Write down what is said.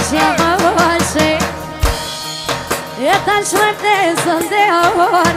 și mă oașe E tan suerte sunt de ori